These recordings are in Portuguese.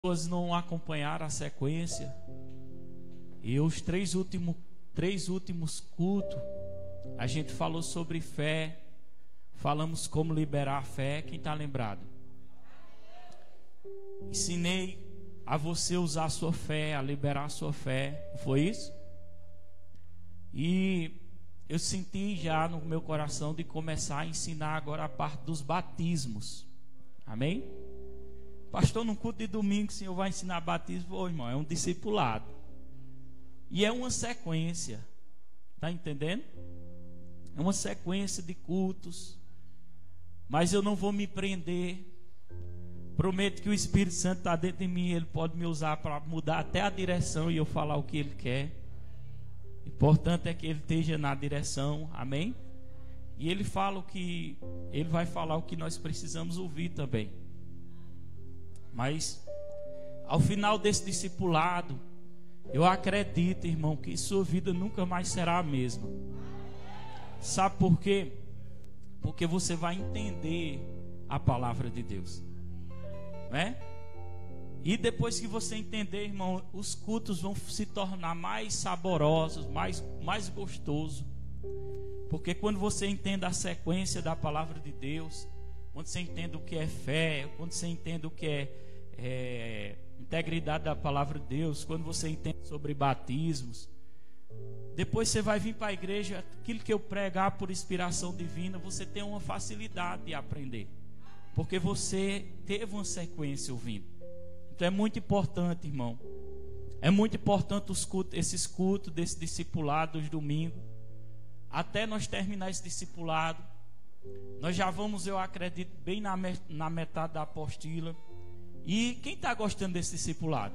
Pessoas não acompanharam a sequência. E os três últimos cultos, a gente falou sobre fé. Falamos como liberar a fé. Quem está lembrado? Ensinei a você usar a sua fé, a liberar a sua fé. Não foi isso? E eu senti já no meu coração de começar a ensinar agora a parte dos batismos. Amém? Pastor, no culto de domingo o senhor vai ensinar batismo? Ô, irmão, é um discipulado. E é uma sequência. Está entendendo? É uma sequência de cultos. Mas eu não vou me prender. Prometo que o Espírito Santo está dentro de mim. Ele pode me usar para mudar até a direção e eu falar o que ele quer. O importante é que ele esteja na direção. Amém? E ele fala o que... Ele vai falar o que nós precisamos ouvir também. Mas ao final desse discipulado, eu acredito, irmão, que sua vida nunca mais será a mesma. Sabe por quê? Porque você vai entender a palavra de Deus, né? E depois que você entender, irmão, os cultos vão se tornar mais saborosos, mais gostosos. Porque quando você entende a sequência da palavra de Deus, quando você entende o que é fé, quando você entende o que é integridade da palavra de Deus, quando você entende sobre batismos, depois você vai vir para a igreja, aquilo que eu pregar por inspiração divina, você tem uma facilidade de aprender, porque você teve uma sequência ouvindo. Então é muito importante, irmão, é muito importante esses cultos desse discipulado dos domingos, até nós terminar esse discipulado. Nós já vamos, eu acredito, bem na metade da apostila. E quem está gostando desse discipulado?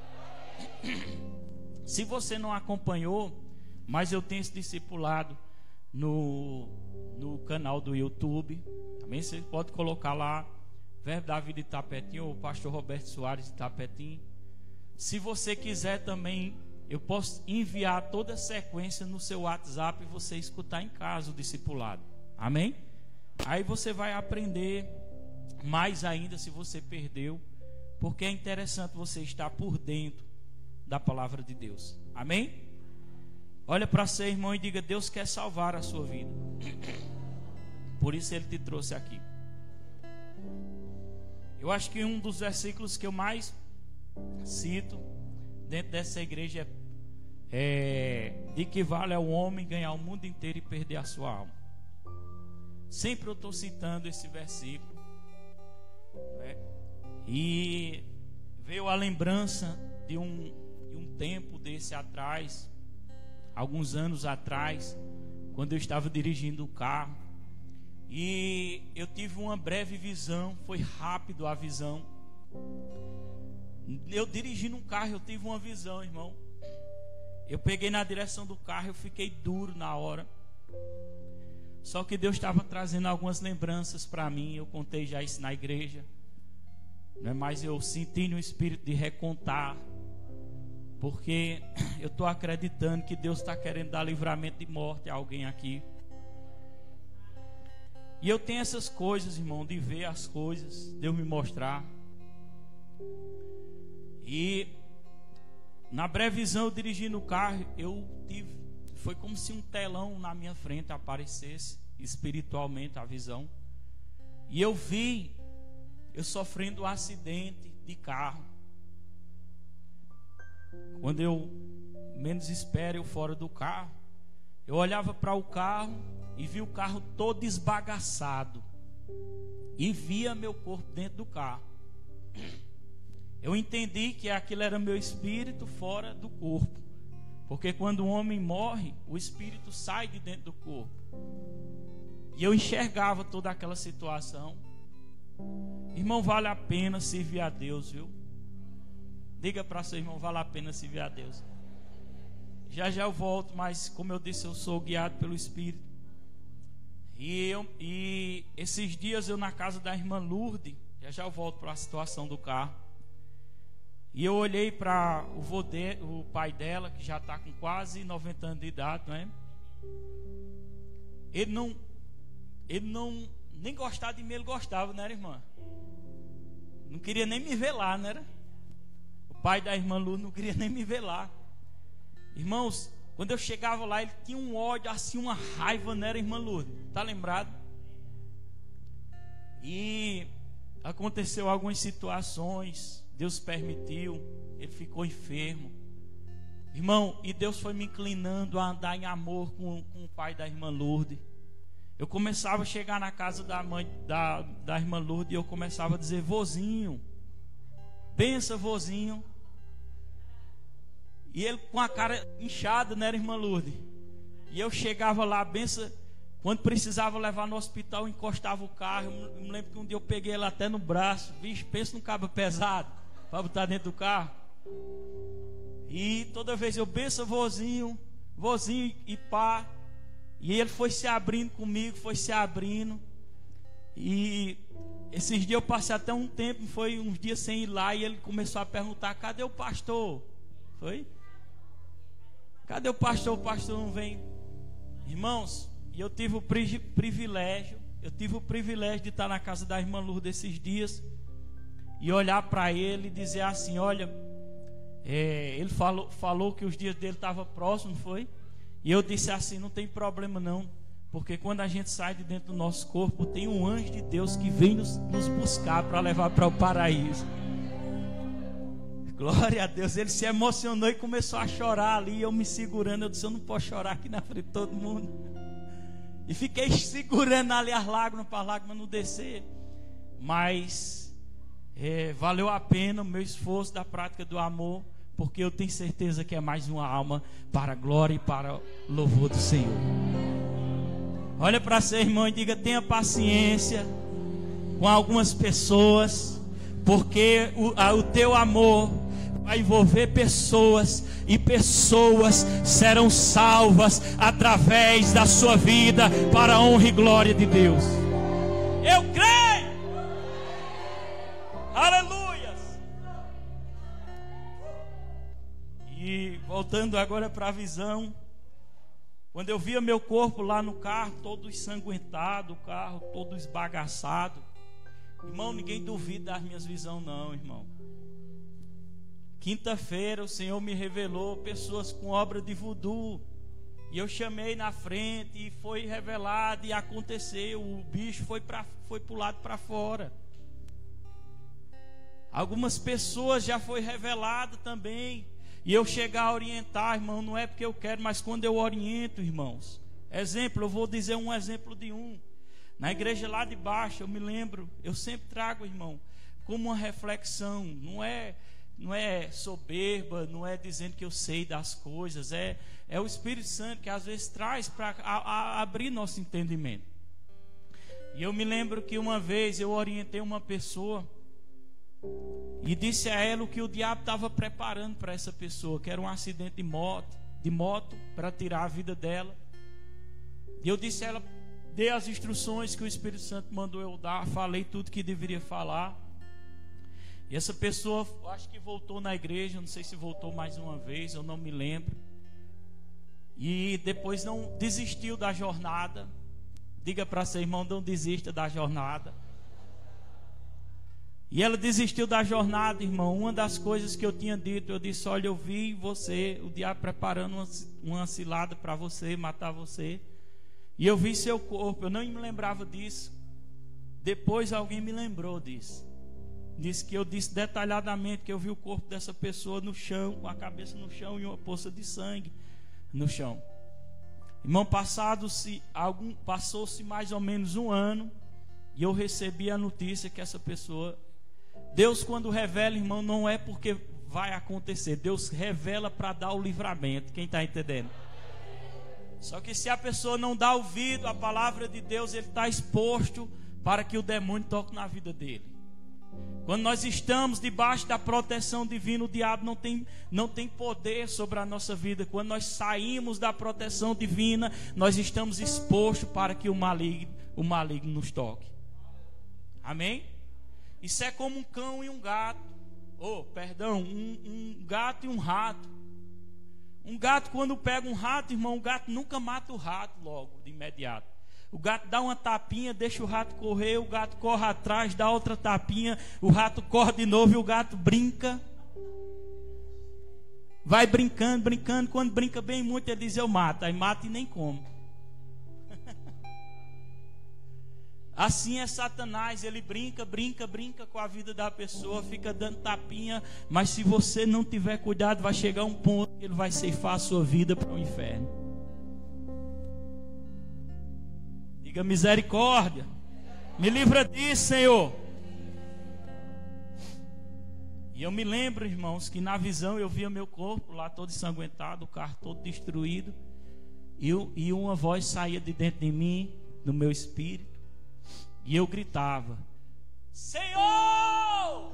Se você não acompanhou, mas eu tenho esse discipulado no canal do YouTube. Também você pode colocar lá Verbo da Vida de Itapetim ou Pastor Roberto Soares de Itapetim. Se você quiser também, eu posso enviar toda a sequência no seu WhatsApp e você escutar em casa o discipulado. Amém? Aí você vai aprender mais ainda se você perdeu, porque é interessante você estar por dentro da palavra de Deus. Amém? Olha para seu irmão e diga: Deus quer salvar a sua vida. Por isso ele te trouxe aqui. Eu acho que um dos versículos que eu mais cito dentro dessa igreja de que vale ao homem ganhar o mundo inteiro e perder a sua alma. Sempre eu estou citando esse versículo, né? E veio a lembrança de um tempo desse atrás, alguns anos atrás, quando eu estava dirigindo o carro, e eu tive uma breve visão, foi rápido a visão. Eu dirigindo um carro, eu tive uma visão, irmão. Eu peguei na direção do carro, eu fiquei duro na hora. Só que Deus estava trazendo algumas lembranças para mim. Eu contei já isso na igreja, né? Mas eu senti no espírito de recontar, porque eu estou acreditando que Deus está querendo dar livramento de morte a alguém aqui. E eu tenho essas coisas, irmão, de ver as coisas, Deus me mostrar. E na breve visão, eu dirigindo o carro, foi como se um telão na minha frente aparecesse, espiritualmente a visão. E eu vi eu sofrendo um acidente de carro. Quando eu menos espero, eu fora do carro, eu olhava para o carro e vi o carro todo esbagaçado. E via meu corpo dentro do carro. Eu entendi que aquilo era meu espírito fora do corpo. Porque quando um homem morre, o espírito sai de dentro do corpo. E eu enxergava toda aquela situação. Irmão, vale a pena servir a Deus, viu? Diga para seu irmão: vale a pena servir a Deus. Já eu volto, mas como eu disse, eu sou guiado pelo Espírito. E esses dias eu na casa da irmã Lourdes, já eu volto para a situação do carro. E eu olhei para o pai dela, que já está com quase 90 anos de idade, não é? Ele não nem gostar de mim, ele gostava, né, irmã? Não queria nem me ver lá, né? pai da irmã Lourdes não queria nem me ver lá. Irmãos, quando eu chegava lá, ele tinha um ódio, assim, uma raiva, não era, irmã Lourdes? Tá lembrado? E aconteceu algumas situações, Deus permitiu, ele ficou enfermo. Irmão, e Deus foi me inclinando a andar em amor com o pai da irmã Lourdes. Eu começava a chegar na casa da mãe da irmã Lourdes e eu começava a dizer: vozinho, bença, vozinho. E ele com a cara inchada, né, irmã Lourdes? E eu chegava lá, bença. Quando precisava levar no hospital, eu encostava o carro. Eu me lembro que um dia eu peguei ela até no braço. Vixe, pensa num cabo pesado para botar dentro do carro. E toda vez eu benço vozinho e pá. E ele foi se abrindo comigo, foi se abrindo. E esses dias eu passei até um tempo, foi uns dias sem ir lá. E ele começou a perguntar: cadê o pastor? Foi? Cadê o pastor? O pastor não vem. Irmãos, e eu tive o privilégio de estar na casa da irmã Lourdes esses dias e olhar para ele e dizer assim: olha, ele falou que os dias dele estavam próximos, foi? E eu disse assim: não tem problema não, porque quando a gente sai de dentro do nosso corpo, tem um anjo de Deus que vem nos buscar para levar para o paraíso. Glória a Deus. Ele se emocionou e começou a chorar ali, eu me segurando. Eu disse: eu não posso chorar aqui na frente de todo mundo. E fiquei segurando ali as lágrimas para as lágrimas não descer. Mas valeu a pena o meu esforço da prática do amor, porque eu tenho certeza que é mais uma alma para a glória e para o louvor do Senhor. Olha para seu irmão e diga: tenha paciência com algumas pessoas, porque o teu amor vai envolver pessoas, e pessoas serão salvas através da sua vida, para a honra e glória de Deus. Eu creio. Aleluias. E voltando agora para a visão, quando eu via meu corpo lá no carro, todo ensanguentado, o carro todo esbagaçado, irmão, ninguém duvida das minhas visões não, irmão. Quinta-feira o Senhor me revelou pessoas com obra de voodoo, e eu chamei na frente e foi revelado, e aconteceu, o bicho foi para o lado para fora. Algumas pessoas já foi revelado também, e eu chegar a orientar, irmão, não é porque eu quero, mas quando eu oriento, irmãos, exemplo, eu vou dizer um exemplo de na igreja lá de baixo, eu me lembro, eu sempre trago, irmão, como uma reflexão, não é soberba, não é dizendo que eu sei das coisas, é o Espírito Santo que às vezes traz para abrir nosso entendimento. E eu me lembro que uma vez eu orientei uma pessoa e disse a ela o que o diabo estava preparando para essa pessoa, que era um acidente de moto para tirar a vida dela. E eu disse a ela, dei as instruções que o Espírito Santo mandou eu dar, falei tudo que deveria falar. E essa pessoa, acho que voltou na igreja, não sei se voltou mais uma vez, eu não me lembro. E depois não desistiu da jornada. Diga para seu irmão: não desista da jornada. E ela desistiu da jornada, irmão. Uma das coisas que eu tinha dito, eu disse: olha, eu vi você, o diabo preparando uma cilada para você, matar você. E eu vi seu corpo, eu não me lembrava disso. Depois alguém me lembrou disso. Disse que eu disse detalhadamente que eu vi o corpo dessa pessoa no chão, com a cabeça no chão e uma poça de sangue no chão. Irmão, passou-se mais ou menos um ano, e eu recebi a notícia que essa pessoa... Deus, quando revela, irmão, não é porque vai acontecer. Deus revela para dar o livramento. Quem está entendendo? Só que se a pessoa não dá ouvido à palavra de Deus, ele está exposto para que o demônio toque na vida dele. Quando nós estamos debaixo da proteção divina, o diabo não tem poder sobre a nossa vida. Quando nós saímos da proteção divina, nós estamos expostos para que o maligno nos toque. Amém? Isso é como um cão e um gato. Um gato e um rato. Um gato, quando pega um rato, irmão, o gato nunca mata o rato logo, de imediato. O gato dá uma tapinha, deixa o rato correr, o gato corre atrás, dá outra tapinha, o rato corre de novo e o gato brinca. vai brincando, brincando. Quando brinca bem muito, ele diz: eu mato. Aí mata e nem come. Assim é Satanás, ele brinca com a vida da pessoa, fica dando tapinha, mas se você não tiver cuidado, vai chegar um ponto que ele vai ceifar a sua vida para o inferno. Diga: misericórdia, me livra disso, Senhor. E eu me lembro, irmãos, que na visão eu via meu corpo lá todo ensanguentado, o carro todo destruído, e uma voz saía de dentro de mim, no meu espírito. E eu gritava: Senhor!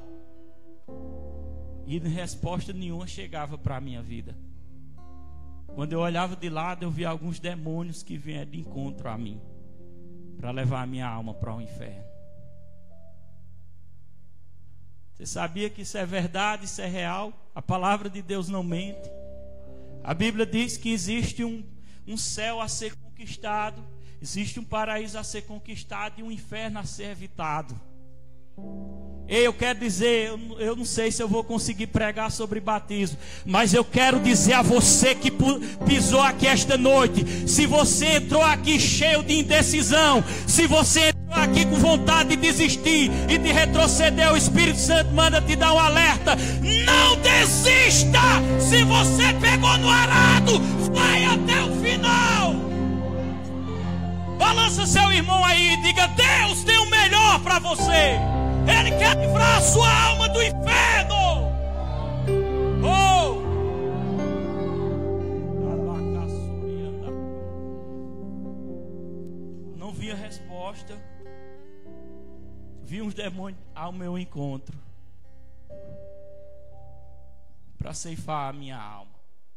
E resposta nenhuma chegava para a minha vida. Quando eu olhava de lado, eu via alguns demônios que vinham de encontro a mim, para levar a minha alma para o inferno. Você sabia que isso é verdade, isso é real? A palavra de Deus não mente. A Bíblia diz que existe um céu a ser conquistado, existe um paraíso a ser conquistado e um inferno a ser evitado. Ei, eu quero dizer, eu não sei se eu vou conseguir pregar sobre batismo, mas eu quero dizer a você que pisou aqui esta noite: se você entrou aqui cheio de indecisão, se você entrou aqui com vontade de desistir e de retroceder, o Espírito Santo manda te dar um alerta: não desista! Se você pegou no arado, vai até o final. Balança seu irmão aí e diga: Deus tem o melhor para você. Ele quer livrar a sua alma do inferno. Oh! Não via resposta. Vi uns demônios ao meu encontro para ceifar a minha alma.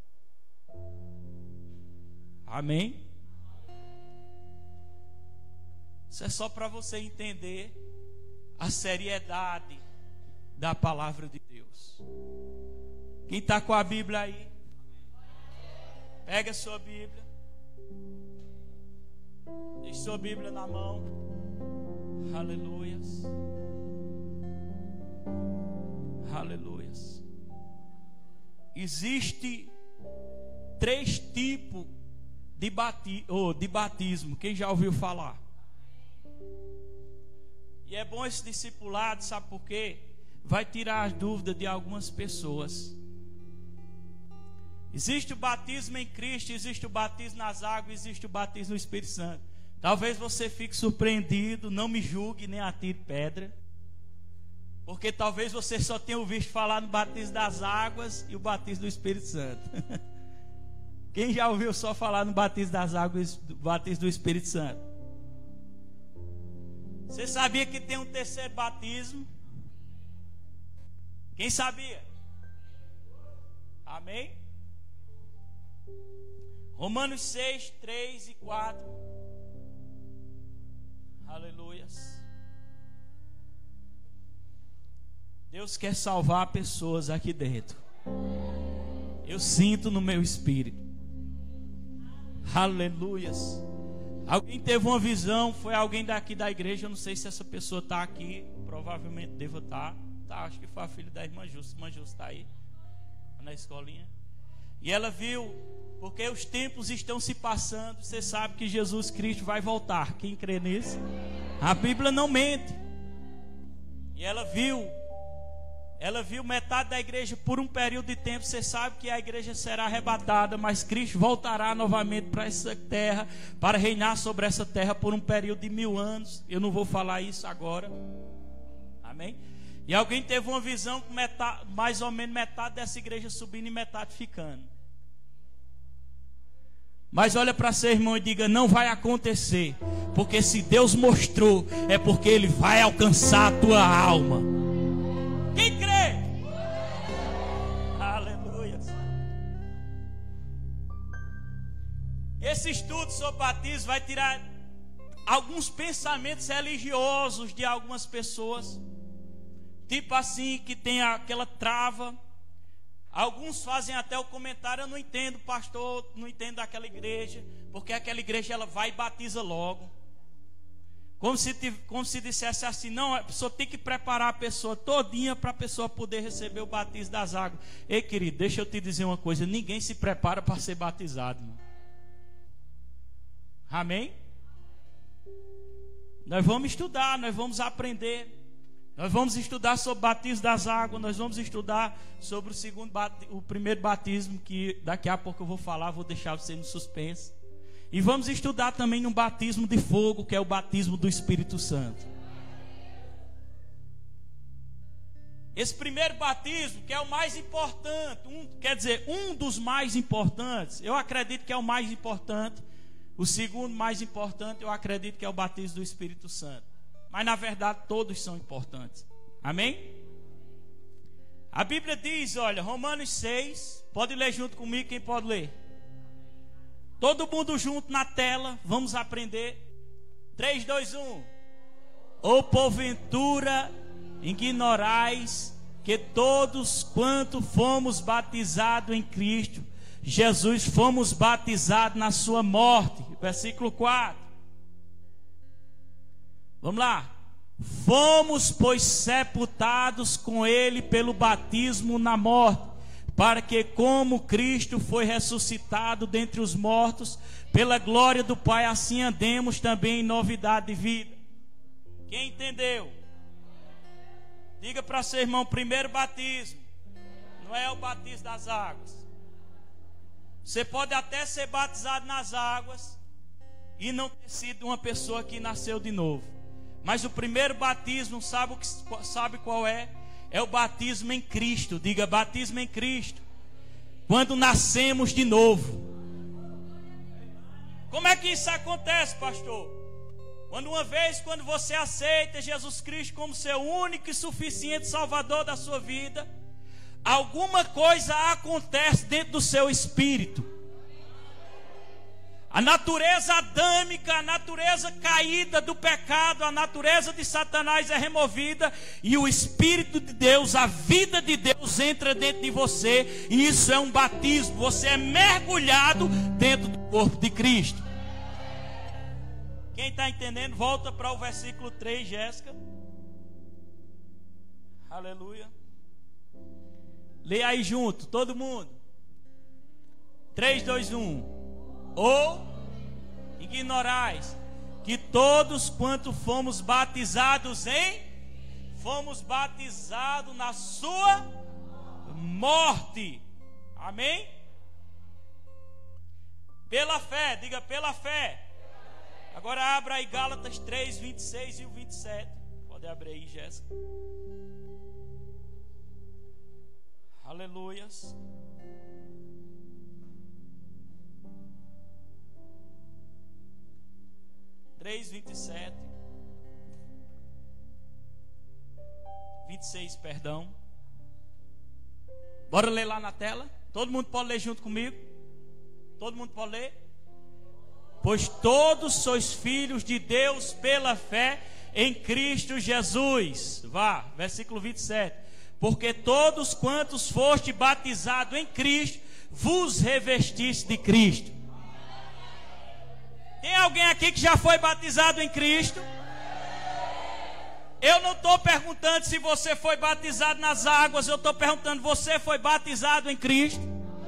Amém? Isso é só para você entender a seriedade da palavra de Deus. Quem está com a Bíblia aí, pega a sua Bíblia, deixe sua Bíblia na mão. Aleluias, aleluias. Existe 3 tipos de batismo. Quem já ouviu falar? E é bom esse discipulado, sabe por quê? Vai tirar as dúvidas de algumas pessoas. Existe o batismo em Cristo, existe o batismo nas águas, existe o batismo no Espírito Santo. Talvez você fique surpreendido, não me julgue nem atire pedra, porque talvez você só tenha ouvido falar no batismo das águas e o batismo do Espírito Santo. Quem já ouviu só falar no batismo das águas e do batismo do Espírito Santo? Você sabia que tem um terceiro batismo? Quem sabia? Amém? Romanos 6, 3 e 4. Aleluias. Deus quer salvar pessoas aqui dentro. Eu sinto no meu espírito. Aleluias. Alguém teve uma visão, foi alguém daqui da igreja, eu não sei se essa pessoa está aqui, provavelmente deva estar. Tá, acho que foi a filha da irmã Justa. Irmã Justa está aí, na escolinha. E ela viu, porque os tempos estão se passando, você sabe que Jesus Cristo vai voltar. Quem crê nisso? A Bíblia não mente. E ela viu metade da igreja por um período de tempo. Você sabe que a igreja será arrebatada, mas Cristo voltará novamente para essa terra, para reinar sobre essa terra por um período de 1000 anos. Eu não vou falar isso agora. Amém? E alguém teve uma visão com mais ou menos metade dessa igreja subindo e metade ficando. Mas olha para seu irmão e diga: não vai acontecer, porque se Deus mostrou, é porque Ele vai alcançar a tua alma. Quem crê? Aleluia. Esse estudo sobre batismo vai tirar alguns pensamentos religiosos de algumas pessoas, tipo assim, que tem aquela trava. Alguns fazem até o comentário: eu não entendo, pastor, não entendo daquela igreja, porque aquela igreja ela vai e batiza logo. Como se dissesse assim, não, a pessoa tem que preparar a pessoa todinha para a pessoa poder receber o batismo das águas. Ei, querido, deixa eu te dizer uma coisa, ninguém se prepara para ser batizado, irmão. Amém? Nós vamos estudar, nós vamos aprender. Nós vamos estudar sobre o batismo das águas. Nós vamos estudar sobre o primeiro batismo, que daqui a pouco eu vou falar, vou deixar você no suspense. E vamos estudar também um batismo de fogo, que é o batismo do Espírito Santo. Esse primeiro batismo, que é o mais importante, um dos mais importantes, eu acredito que é o mais importante. O segundo mais importante, eu acredito que é o batismo do Espírito Santo. Mas na verdade todos são importantes. Amém? A Bíblia diz, olha, Romanos 6, pode ler junto comigo, quem pode ler? Todo mundo junto na tela, vamos aprender. 3, 2, 1. Ou porventura ignorais que todos quanto fomos batizados em Cristo Jesus, fomos batizados na sua morte. Versículo 4. Vamos lá. Fomos, pois, sepultados com ele pelo batismo na morte, para que, como Cristo foi ressuscitado dentre os mortos, pela glória do Pai, assim andemos também em novidade de vida. Quem entendeu? Diga para seu irmão, primeiro batismo não é o batismo das águas. Você pode até ser batizado nas águas e não ter sido uma pessoa que nasceu de novo. Mas o primeiro batismo, sabe qual é? É o batismo em Cristo. Diga, batismo em Cristo. Quando nascemos de novo. Como é que isso acontece, pastor? Quando você aceita Jesus Cristo como seu único e suficiente Salvador da sua vida, alguma coisa acontece dentro do seu espírito. A natureza adâmica, a natureza caída do pecado, a natureza de Satanás é removida e o Espírito de Deus, a vida de Deus entra dentro de você, e isso é um batismo. Você é mergulhado dentro do corpo de Cristo. Quem está entendendo, volta para o versículo 3, Jéssica. Aleluia. Lê aí junto, todo mundo. 3, 2, 1. Ou ignorais que todos quanto fomos batizados fomos batizados na sua morte. Amém? Pela fé, diga pela fé. Agora abra aí Gálatas 3, 26 e o 27. Pode abrir aí, Jéssica. Aleluias. Três, 27, 26, perdão. Bora ler lá na tela. Todo mundo pode ler junto comigo? Todo mundo pode ler? Pois todos sois filhos de Deus pela fé em Cristo Jesus. Vá, versículo 27. Porque todos quantos foste batizados em Cristo, vos revestiste de Cristo. Tem alguém aqui que já foi batizado em Cristo? Eu não estou perguntando se você foi batizado nas águas. Eu estou perguntando, você foi batizado em Cristo?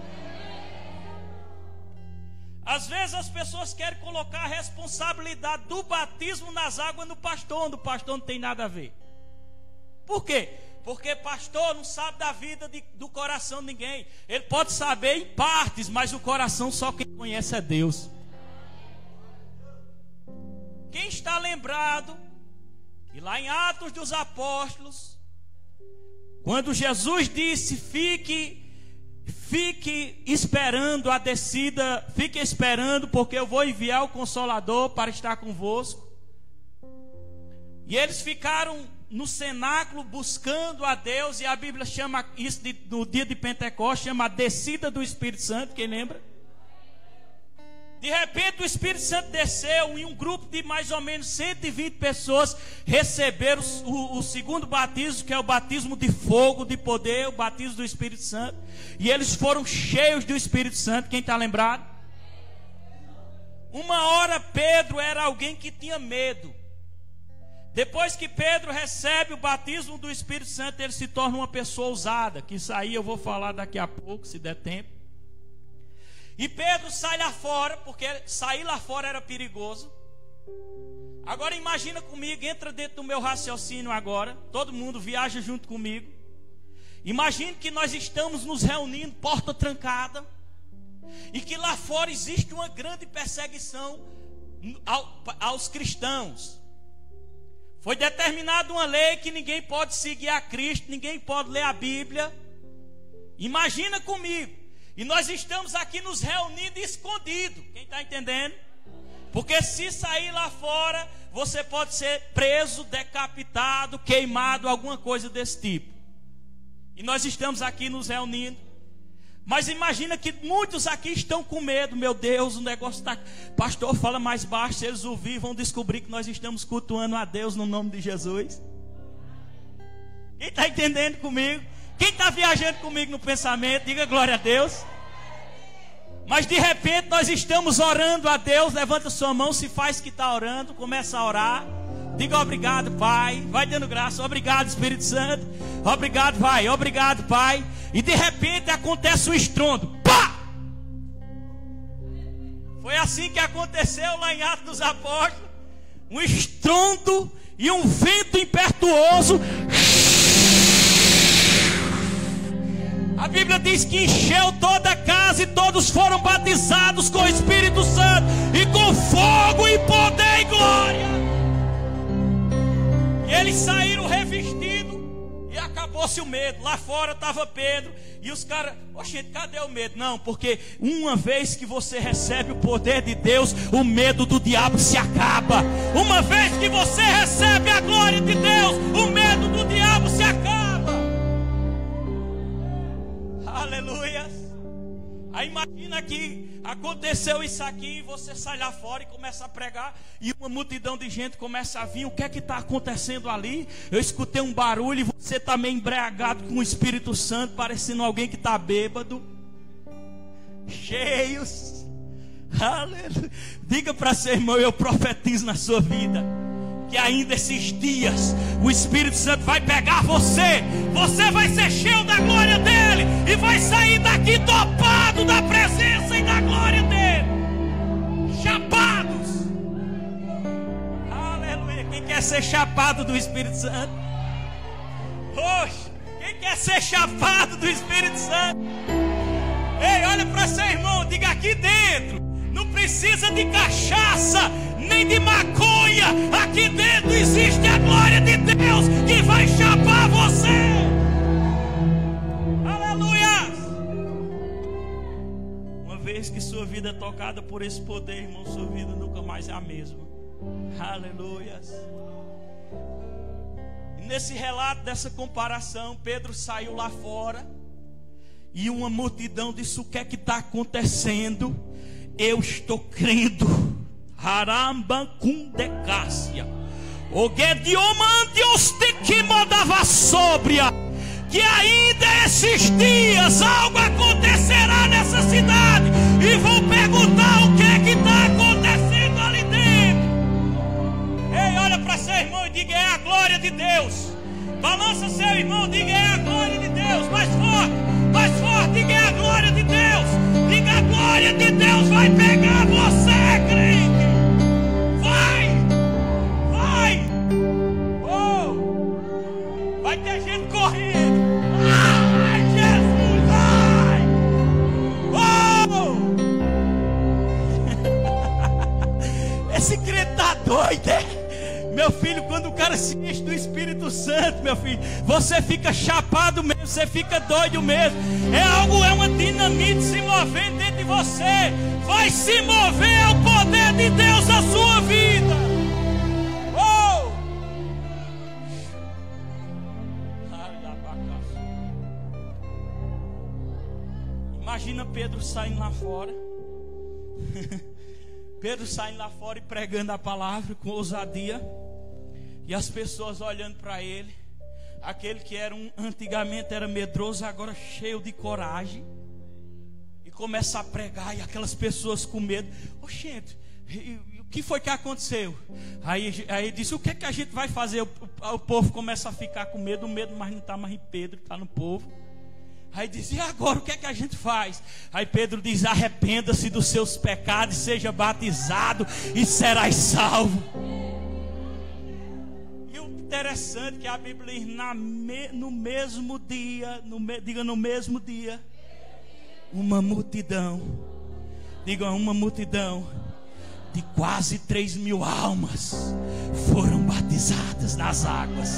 Às vezes as pessoas querem colocar a responsabilidade do batismo nas águas no pastor, onde o pastor não tem nada a ver. Por quê? Porque pastor não sabe da vida do coração de ninguém. Ele pode saber em partes, mas o coração só quem conhece é Deus. Quem está lembrado que lá em Atos dos Apóstolos, quando Jesus disse, fique esperando a descida, fique esperando, porque eu vou enviar o Consolador para estar convosco. E eles ficaram no cenáculo buscando a Deus, e a Bíblia chama isso no dia de Pentecostes, chama a descida do Espírito Santo, quem lembra? De repente o Espírito Santo desceu e um grupo de mais ou menos 120 pessoas receberam o segundo batismo, que é o batismo de fogo, de poder, o batismo do Espírito Santo. E eles foram cheios do Espírito Santo, quem está lembrado? Uma hora Pedro era alguém que tinha medo. Depois que Pedro recebe o batismo do Espírito Santo, ele se torna uma pessoa ousada, que isso aí eu vou falar daqui a pouco, se der tempo. E Pedro sai lá fora, porque sair lá fora era perigoso. Agora imagina comigo, entra dentro do meu raciocínio agora, todo mundo viaja junto comigo. Imagine que nós estamos nos reunindo, porta trancada, e que lá fora existe uma grande perseguição aos cristãos. Foi determinada uma lei que ninguém pode seguir a Cristo, ninguém pode ler a Bíblia. Imagina comigo, e nós estamos aqui nos reunindo escondido. Quem está entendendo? Porque se sair lá fora, você pode ser preso, decapitado, queimado, alguma coisa desse tipo. E nós estamos aqui nos reunindo. Mas imagina que muitos aqui estão com medo. Meu Deus, o negócio está... Pastor, fala mais baixo. Se eles ouvirem, vão descobrir que nós estamos cultuando a Deus no nome de Jesus. Quem está entendendo comigo? Quem está viajando comigo no pensamento? Diga glória a Deus. Mas de repente nós estamos orando a Deus. Levanta sua mão, se faz que está orando, começa a orar. Diga obrigado, Pai. Vai dando graça. Obrigado, Espírito Santo. Obrigado, Pai. Obrigado, Pai. E de repente acontece um estrondo. Pá! Foi assim que aconteceu lá em Atos dos Apóstolos. Um estrondo e um vento impetuoso. A Bíblia diz que encheu toda a casa e todos foram batizados com o Espírito Santo e com fogo e poder e glória. E eles saíram revestidos e acabou-se o medo. Lá fora estava Pedro e os caras, gente, cadê o medo? Não, porque uma vez que você recebe o poder de Deus, o medo do diabo se acaba. Uma vez que você recebe a glória de Deus, o medo do diabo se acaba. Aleluia. Aí imagina que aconteceu isso aqui, você sai lá fora e começa a pregar, e uma multidão de gente começa a vir. O que é que está acontecendo ali? Eu escutei um barulho e você está meio embriagado com o Espírito Santo, parecendo alguém que está bêbado. Cheios. Aleluia. Diga para seu irmão, eu profetizo na sua vida que ainda esses dias o Espírito Santo vai pegar você. Você vai ser cheio da glória dele e vai sair daqui topado da presença e da glória dele, chapados. Aleluia. Quem quer ser chapado do Espírito Santo? Oxe, quem quer ser chapado do Espírito Santo? Ei, olha para seu irmão, diga: aqui dentro não precisa de cachaça nem de maconha. Aqui dentro existe a glória de Deus que vai chapar você. Aleluia. Uma vez que sua vida é tocada por esse poder, irmão, sua vida nunca mais é a mesma. Aleluia. E nesse relato, dessa comparação, Pedro saiu lá fora e uma multidão disse: o que é que está acontecendo? Eu estou crendo. Haramba com decácia. O Gediomante os que mandava sóbria. Que ainda esses dias algo acontecerá nessa cidade. E vão perguntar o que é que está acontecendo ali dentro. Ei, olha para seu irmão e diga: é a glória de Deus. Balança seu irmão, diga: é a glória de Deus. Mais forte, diga: é a glória de Deus. Diga: a glória de Deus vai pegar você, crente. Vai ter gente correndo. Ai, Jesus, ai. Esse crente tá doido, é? Meu filho, quando o cara se enche do Espírito Santo, meu filho, você fica chapado mesmo, você fica doido mesmo. É uma dinamite se movendo dentro de você. Vai se mover, é o poder de Deus na sua vida. Imagina Pedro saindo lá fora. Pedro saindo lá fora e pregando a palavra com ousadia. E as pessoas olhando para ele. Aquele que antigamente era medroso, agora cheio de coragem. E começa a pregar. E aquelas pessoas com medo. Gente, que foi que aconteceu? Aí disse, o que é que a gente vai fazer? O povo começa a ficar com medo, mas não está mais em Pedro, está no povo. Aí diz, e agora o que é que a gente faz? Aí Pedro diz, arrependa-se dos seus pecados, seja batizado e serás salvo. E o interessante é que a Bíblia diz, no mesmo dia, diga no mesmo dia, uma multidão de quase 3.000 almas foram batizadas nas águas.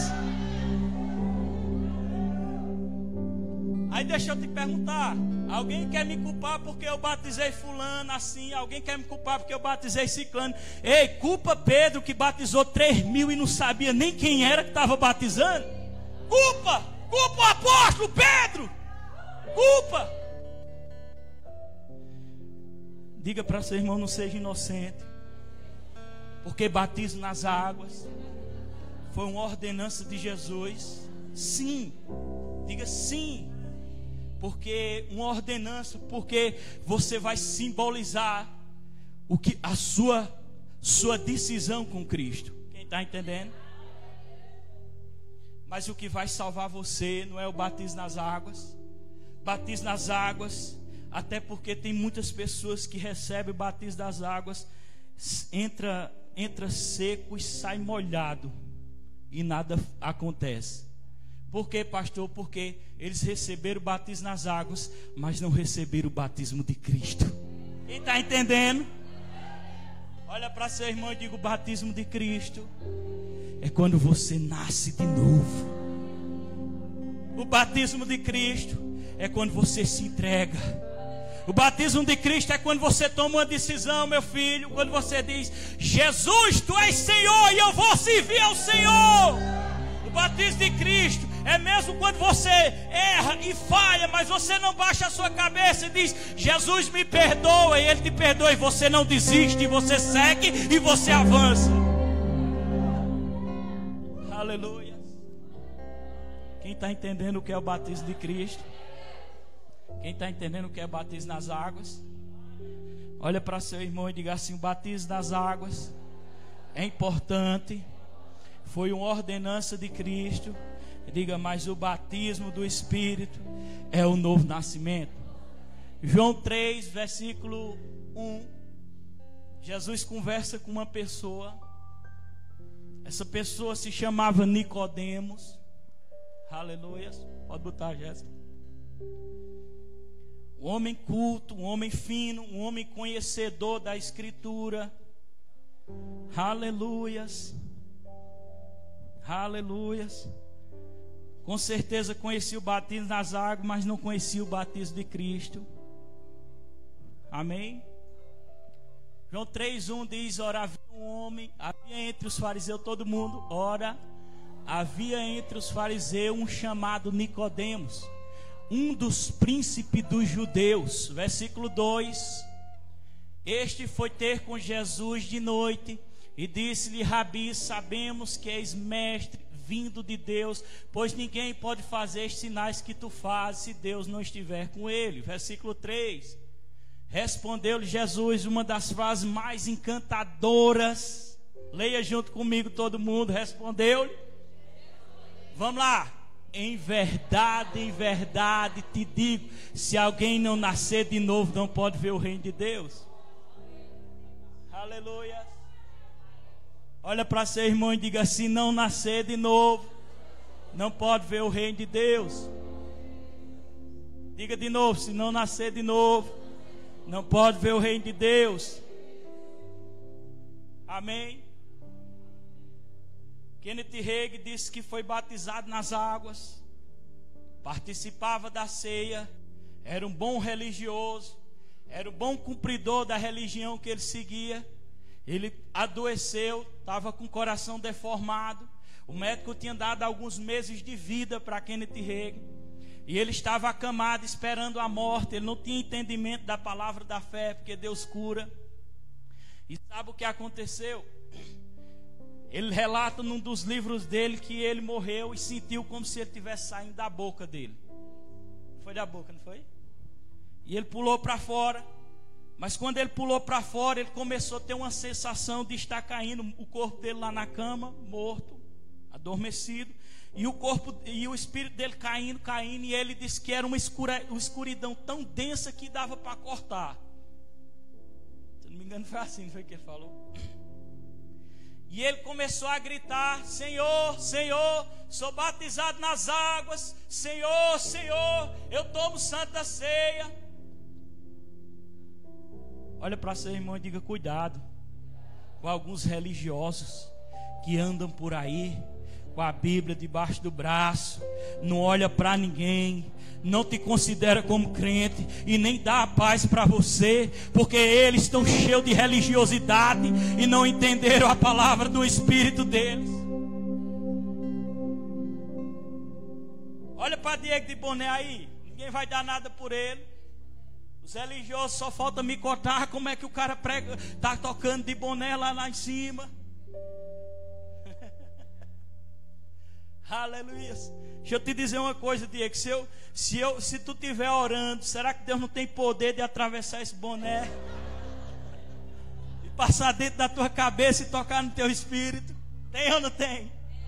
Aí deixa eu te perguntar, alguém quer me culpar porque eu batizei fulano assim? Alguém quer me culpar porque eu batizei ciclano? Ei, culpa Pedro que batizou 3.000 e não sabia nem quem era que estava batizando? Culpa o apóstolo Pedro, culpa. Diga para seu irmão, não seja inocente, porque batismo nas águas foi uma ordenança de Jesus. Sim, diga sim. Porque uma ordenança, porque você vai simbolizar a sua decisão com Cristo. Quem está entendendo? Mas o que vai salvar você não é o batismo nas águas. Batismo nas águas, até porque tem muitas pessoas que recebem o batismo das águas, entra seco e sai molhado e nada acontece. Por quê, pastor? Porque eles receberam o batismo nas águas, mas não receberam o batismo de Cristo. Quem está entendendo? Olha para seu irmão e diga, o batismo de Cristo é quando você nasce de novo. O batismo de Cristo é quando você se entrega. O batismo de Cristo é quando você toma uma decisão, meu filho. Quando você diz, Jesus, tu és Senhor e eu vou servir ao Senhor. O batismo de Cristo é mesmo quando você erra e falha, mas você não baixa a sua cabeça e diz, Jesus me perdoa, e Ele te perdoa, e você não desiste, e você segue e você avança. Aleluia. Quem está entendendo o que é o batismo de Cristo? Quem está entendendo o que é o batismo nas águas? Olha para seu irmão e diga assim, o batismo das águas é importante, foi uma ordenança de Cristo. Diga, mas o batismo do Espírito é o novo nascimento. João 3, versículo 1. Jesus conversa com uma pessoa. Essa pessoa se chamava Nicodemos. Aleluia. Pode botar, Jéssica. Um homem culto, um homem fino, um homem conhecedor da Escritura. Aleluias. Aleluias. Com certeza conhecia o batismo nas águas, mas não conhecia o batismo de Cristo. Amém? João 3:1 diz, ora havia um homem, havia entre os fariseus, todo mundo, ora, havia entre os fariseus um chamado Nicodemos, um dos príncipes dos judeus. Versículo 2, este foi ter com Jesus de noite e disse-lhe, Rabi, sabemos que és mestre, vindo de Deus, pois ninguém pode fazer os sinais que tu fazes se Deus não estiver com ele. Versículo 3, respondeu-lhe Jesus, uma das frases mais encantadoras. Leia junto comigo todo mundo. Respondeu-lhe, vamos lá, em verdade te digo, se alguém não nascer de novo não pode ver o reino de Deus. Aleluia. Olha para seu irmão e diga, se não nascer de novo não pode ver o reino de Deus. Diga de novo, se não nascer de novo não pode ver o reino de Deus. Amém. Kenneth Hagin disse que foi batizado nas águas, participava da ceia, era um bom religioso, era um bom cumpridor da religião que ele seguia. Ele adoeceu, estava com o coração deformado. O médico tinha dado alguns meses de vida para Kenneth Hagin, e ele estava acamado esperando a morte. Ele não tinha entendimento da palavra da fé, porque Deus cura. E sabe o que aconteceu? Ele relata num dos livros dele que ele morreu e sentiu como se ele estivesse saindo da boca dele. Foi da boca, não foi? E ele pulou para fora. Mas quando ele pulou para fora, ele começou a ter uma sensação de estar caindo, o corpo dele lá na cama, morto, adormecido, e o corpo e o espírito dele caindo, e ele disse que era uma escuridão tão densa que dava para cortar. Se não me engano foi assim, não foi o que ele falou? E ele começou a gritar: Senhor, Senhor, sou batizado nas águas, Senhor, Senhor, eu tomo santa ceia. Olha para seu irmão e diga: cuidado com alguns religiosos que andam por aí com a Bíblia debaixo do braço, não olha para ninguém, não te considera como crente e nem dá a paz para você, porque eles estão cheios de religiosidade e não entenderam a palavra do Espírito deles. Olha para Diego de boné aí, ninguém vai dar nada por ele. Os religiosos só falta me contar como é que o cara prega, tá tocando de boné lá em cima. Aleluia. Deixa eu te dizer uma coisa, Diego. Se tu estiver orando, será que Deus não tem poder de atravessar esse boné e passar dentro da tua cabeça e tocar no teu espírito? Tem ou não tem?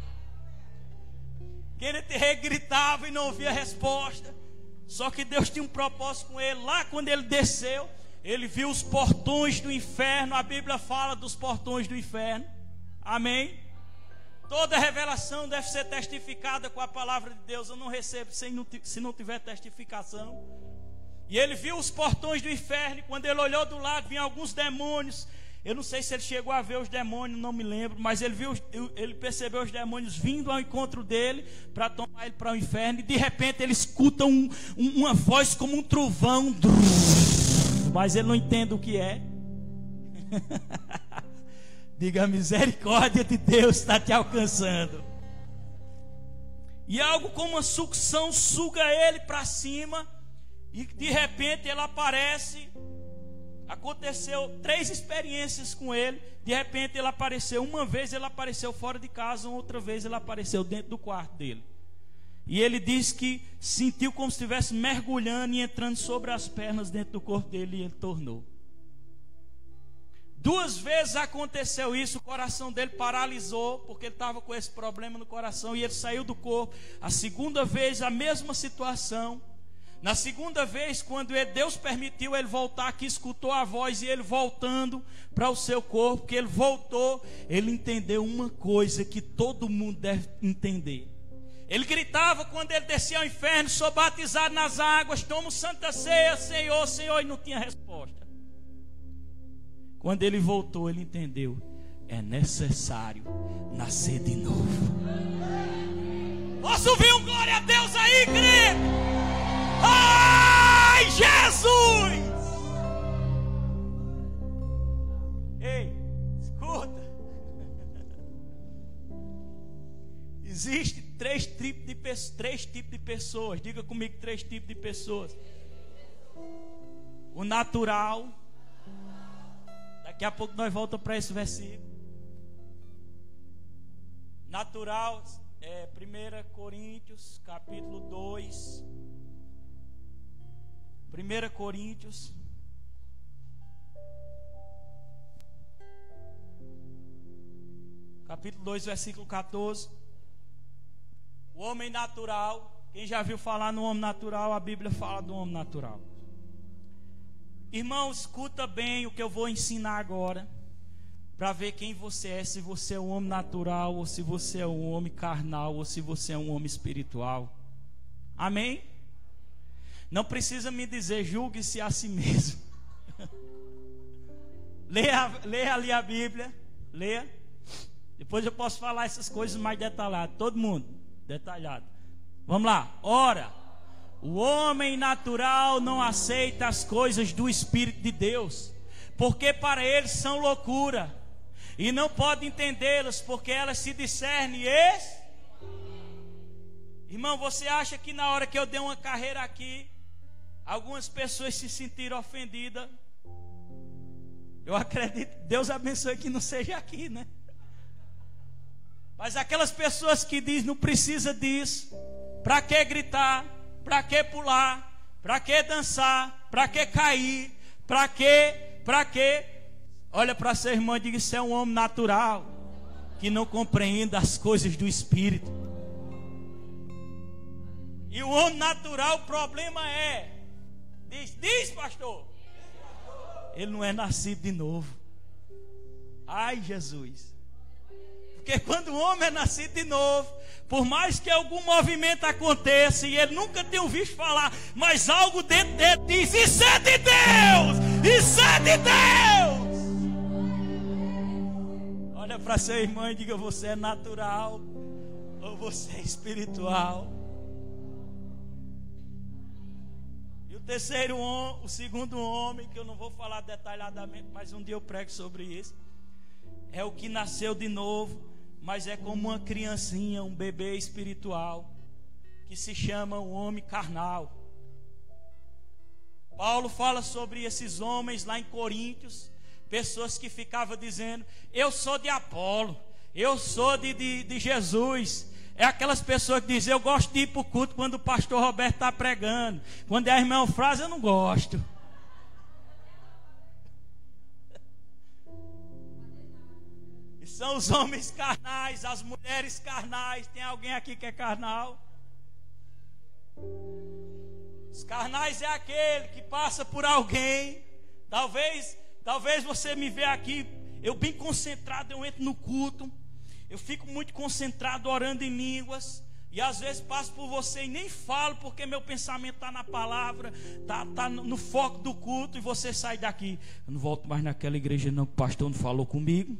Que ele te regritava e não ouvia a resposta. Só que Deus tinha um propósito com ele. Lá quando ele desceu, ele viu os portões do inferno. A Bíblia fala dos portões do inferno. Amém? Toda revelação deve ser testificada com a palavra de Deus. Eu não recebo se não tiver testificação. E ele viu os portões do inferno. E quando ele olhou do lado, vinham alguns demônios. Eu não sei se ele chegou a ver os demônios, não me lembro. Mas ele percebeu os demônios vindo ao encontro dele para tomar ele para o inferno. E de repente ele escuta uma voz como um trovão. Mas ele não entende o que é. Diga: a misericórdia de Deus está te alcançando. E algo como uma sucção suga ele para cima. E de repente ele aparece. Aconteceu 3 experiências com ele. De repente ele apareceu. Uma vez ele apareceu fora de casa, outra vez ele apareceu dentro do quarto dele. E ele disse que sentiu como se estivesse mergulhando e entrando sobre as pernas dentro do corpo dele. E ele tornou. 2 vezes aconteceu isso. O coração dele paralisou, porque ele estava com esse problema no coração, e ele saiu do corpo. A segunda vez, a mesma situação. Na segunda vez, quando Deus permitiu ele voltar, que escutou a voz, e ele voltando para o seu corpo, que ele voltou, ele entendeu uma coisa que todo mundo deve entender. Ele gritava quando ele descia ao inferno: sou batizado nas águas, tomo santa ceia, Senhor, Senhor, e não tinha resposta. Quando ele voltou, ele entendeu: é necessário nascer de novo. Posso ouvir um glória a Deus aí, querido? Ai, Jesus! Ei, escuta. Existe 3 tipos de pessoas. Diga comigo: 3 tipos de pessoas. O natural. Daqui a pouco nós voltamos para esse versículo. Natural, 1 Coríntios, capítulo 2. 1 Coríntios. Capítulo 2, versículo 14. O homem natural. Quem já viu falar no homem natural? A Bíblia fala do homem natural. Irmão, escuta bem o que eu vou ensinar agora, para ver quem você é, se você é um homem natural, ou se você é um homem carnal, ou se você é um homem espiritual. Amém? Não precisa me dizer: julgue-se a si mesmo. Leia ali a Bíblia. Leia. Depois eu posso falar essas coisas mais detalhadas. Todo mundo, detalhado. Vamos lá. Ora, o homem natural não aceita as coisas do Espírito de Deus, porque para eles são loucura, e não pode entendê-las, porque elas se discernem. Irmão, você acha que na hora que eu dei uma carreira aqui, algumas pessoas se sentiram ofendidas? Eu acredito, Deus abençoe que não seja aqui, né? Mas aquelas pessoas que dizem: não precisa disso, para que gritar, para que pular, para que dançar, para que cair, Para quê? Para quê? Olha para seu irmão e diga: isso é um homem natural, que não compreende as coisas do Espírito. E o homem natural, o problema é, diz pastor, ele não é nascido de novo. Ai, Jesus. Porque quando o homem é nascido de novo, por mais que algum movimento aconteça e ele nunca tenha visto falar, mas algo dentro dele diz: isso é de Deus! Isso é de Deus! Olha para seu irmão e diga: você é natural ou você é espiritual? E o segundo homem, que eu não vou falar detalhadamente, mas um dia eu prego sobre isso, é o que nasceu de novo, mas é como uma criancinha, um bebê espiritual, que se chama um homem carnal. Paulo fala sobre esses homens lá em Coríntios, pessoas que ficavam dizendo: eu sou de Apolo, eu sou de Jesus. É aquelas pessoas que dizem: eu gosto de ir para o culto quando o pastor Roberto está pregando, quando é a irmã Frase eu não gosto. E são os homens carnais, as mulheres carnais. Tem alguém aqui que é carnal? Os carnais é aquele que passa por alguém. Talvez você me vê aqui, eu bem concentrado, eu entro no culto, eu fico muito concentrado orando em línguas, e às vezes passo por você e nem falo, porque meu pensamento está na palavra, está no foco do culto, e você sai daqui: eu não volto mais naquela igreja não, que o pastor não falou comigo.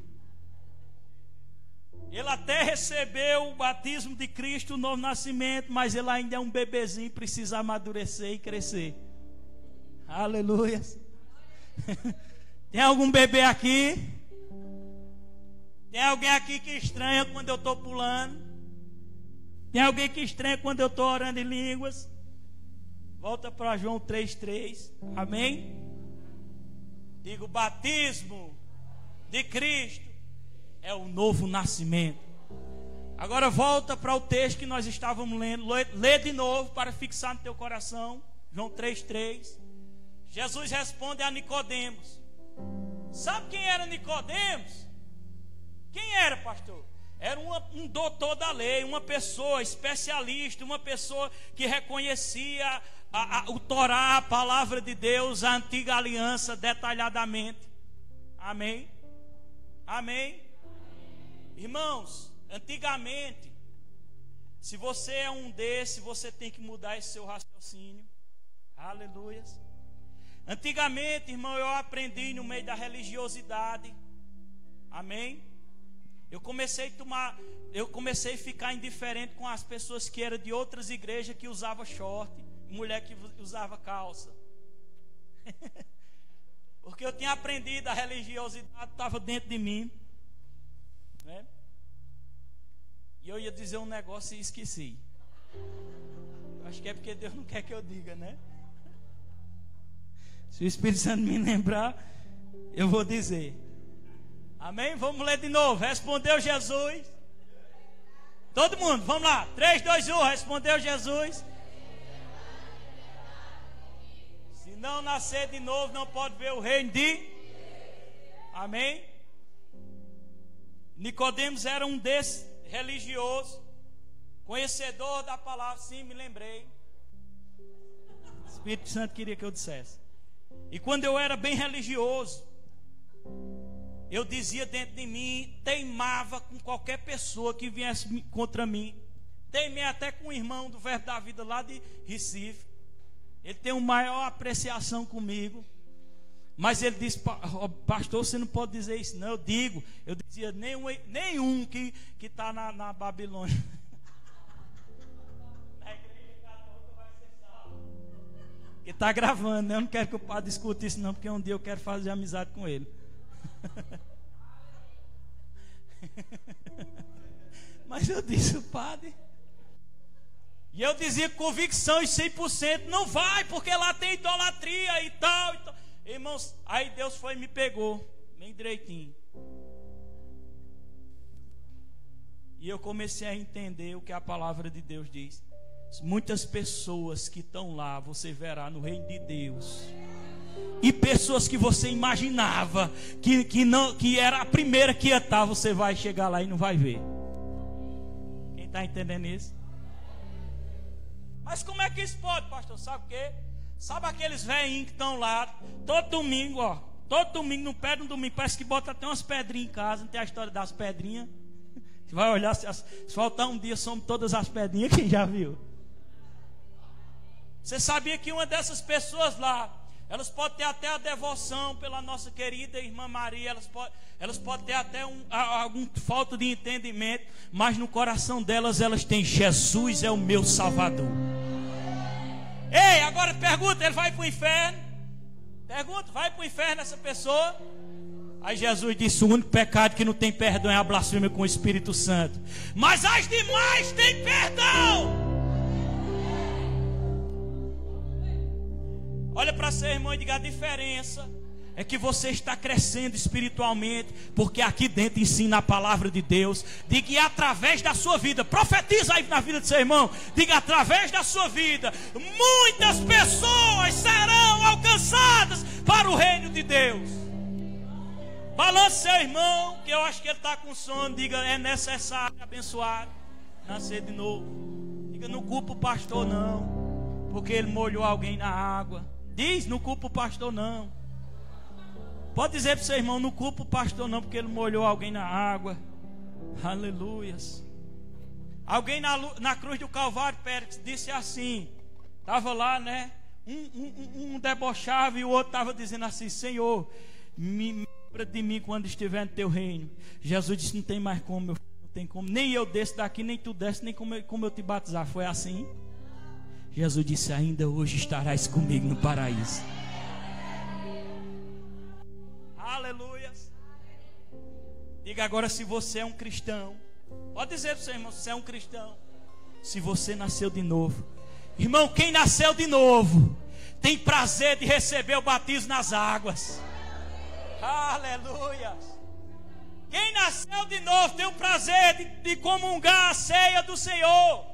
Ele até recebeu o batismo de Cristo, o novo nascimento, mas ele ainda é um bebezinho, precisa amadurecer e crescer. Aleluia. Tem algum bebê aqui? Tem alguém aqui que estranha quando eu estou pulando? Tem alguém que estranha quando eu estou orando em línguas? Volta para João 3,3. Amém? Digo: o batismo de Cristo é o novo nascimento. Agora volta para o texto que nós estávamos lendo. Lê de novo para fixar no teu coração. João 3,3. Jesus responde a Nicodemos. Sabe quem era Nicodemos? Quem era, pastor? Era um doutor da lei, uma pessoa especialista, uma pessoa que reconhecia o Torá, a palavra de Deus, a antiga aliança detalhadamente. Amém? Amém? Irmãos, antigamente, se você é um desses, você tem que mudar esse seu raciocínio. Aleluia. Antigamente, irmão, eu aprendi no meio da religiosidade. Amém? Eu comecei a ficar indiferente com as pessoas que eram de outras igrejas, que usavam short, mulher que usava calça. Porque eu tinha aprendido, a religiosidade estava dentro de mim, né? E eu ia dizer um negócio e esqueci. Acho que é porque Deus não quer que eu diga, né? Se o Espírito Santo me lembrar, eu vou dizer. Amém? Vamos ler de novo. Respondeu Jesus. Todo mundo, vamos lá. 3, 2, 1. Respondeu Jesus. Se não nascer de novo, não pode ver o reino de... Amém? Nicodemos era um desses religiosos, conhecedor da palavra. Sim, me lembrei. O Espírito Santo queria que eu dissesse. E quando eu era bem religioso, eu dizia dentro de mim, teimava com qualquer pessoa que viesse contra mim. Teimei até com um irmão do Verbo da Vida lá de Recife. Ele tem uma maior apreciação comigo. Mas ele disse: pastor, você não pode dizer isso não. Eu dizia: nenhum que está na Babilônia. Na igreja católica vai ser salvo. Que está gravando, né? Eu não quero que o padre escute isso não, porque um dia eu quero fazer amizade com ele. Mas eu disse: o padre. E eu dizia com convicção e 100%: não vai, porque lá tem idolatria e tal, e tal. Irmãos, aí Deus foi e me pegou bem direitinho. E eu comecei a entender o que a palavra de Deus diz. Muitas pessoas que estão lá, você verá no reino de Deus, E pessoas que você imaginava que era a primeira que ia estar, você vai chegar lá e não vai ver. Quem está entendendo isso? Mas como é que isso pode, pastor? Sabe o quê? Sabe aqueles velhinhos que estão lá todo domingo, ó. Todo domingo, no pé de um domingo, parece que bota até umas pedrinhas em casa. Não tem a história das pedrinhas? Você vai olhar, se faltar um dia, somos todas as pedrinhas. Quem já viu? Você sabia que uma dessas pessoas lá, elas podem ter até a devoção pela nossa querida irmã Maria, elas podem ter até algum falta de entendimento, mas no coração delas, elas têm: Jesus é o meu Salvador. Ei, agora pergunta, ele vai para o inferno? Pergunta, vai para o inferno essa pessoa? Aí Jesus disse: o único pecado que não tem perdão é a blasfêmia com o Espírito Santo. Mas as demais têm perdão. Olha para seu irmão e diga: a diferença é que você está crescendo espiritualmente, porque aqui dentro ensina a palavra de Deus. Diga: e através da sua vida, profetiza aí na vida do seu irmão. Diga: através da sua vida, muitas pessoas serão alcançadas para o reino de Deus. Balance seu irmão, que eu acho que ele está com sono. Diga: é necessário abençoar, nascer de novo. Diga: não culpa o pastor não, porque ele molhou alguém na água. Diz: não culpa o pastor não. Pode dizer para o seu irmão: não culpa o pastor não, porque ele molhou alguém na água. Aleluias. Alguém na cruz do Calvário, Pérez, disse assim, estava lá, né? Um debochava e o outro estava dizendo assim: Senhor, me lembra de mim quando estiver no teu reino. Jesus disse: não tem mais como, meu filho, não tem como. Nem eu desço daqui, nem tu desce, nem como eu te batizar. Foi assim? Jesus disse: ainda hoje estarás comigo no paraíso. Aleluia. Diga agora: se você é um cristão, pode dizer para o seu irmão: se você é um cristão, se você nasceu de novo. Irmão, quem nasceu de novo tem prazer de receber o batismo nas águas. Aleluia. Quem nasceu de novo tem o prazer de comungar a ceia do Senhor.